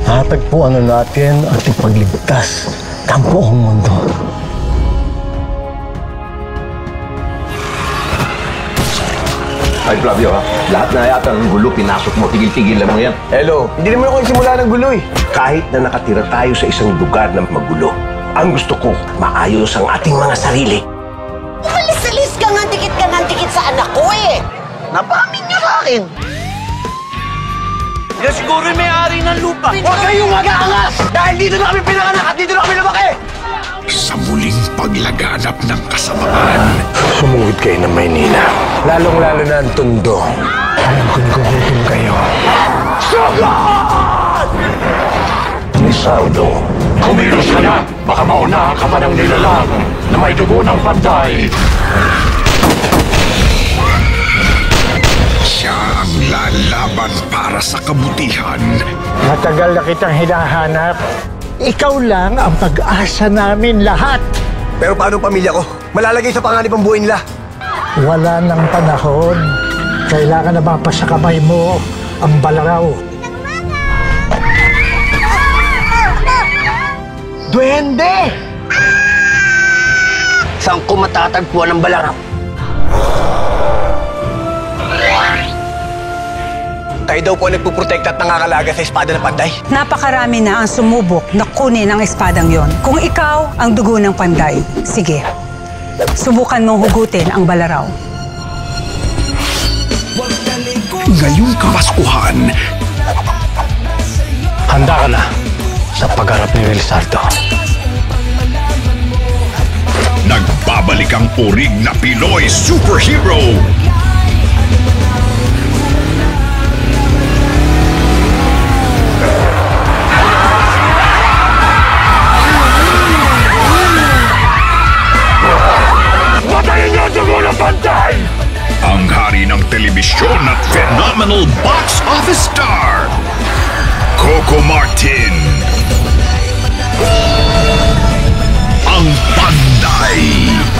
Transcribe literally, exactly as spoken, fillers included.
Natagpuan na natin at ipagligtas ng buong mundo. Ay, Flavio, ha? Lahat na yata ng gulo, pinasok mo. Tigil-tigil lang mo yan. Hello, hindi naman ako nagsimula ng gulo eh. Kahit na nakatira tayo sa isang lugar na magulo, ang gusto ko, maayos ang ating mga sarili. Umalis-alis ka nga, dikit ka nga, dikit sa anak ko eh. Napamin niyo sa akin. Yan siguro yung may-ari ng lupa. Huwag kayong mag-aangas! Dahil dito na kami pinanganak at dito na kami lumaki! Sa muling paglaganap ng kasamaan, Sumugod kayo ng Maynila. Lalong-lalo na ang Tondo. Alam ko nagugutom kayo. Sugod! Nisaudo, kumilos ka na! Baka maunahan ka pa ng nilalang na may dugo ng pantay! Siya ang lalaban para sa kabutihan. Matagal na kitang hinahanap. Ikaw lang ang pag-asa namin lahat. Pero paano ang pamilya ko? Malalagay sa panganib ang buhay nila. Wala nang panahon. Kailangan na mapasa kamay mo ang balaraw. Duwende! Saan ko matatagpuan ng balaraw? Tayo daw po ang nagpuprotekta at nangangalaga sa espada ng panday. Napakarami na ang sumubok na kunin ang espadang yon. Kung ikaw ang dugo ng panday, sige, subukan mong hugutin ang balaraw. Ngayong Kapaskuhan, Handa ka na sa pagharap ni Relisardo. nagbabalik ang urig na Pinoy superhero. Patayin niyo ang dugo ng pantay! Ang hari ng telebisyon at phenomenal box office star, Coco Martin. Ang Panday.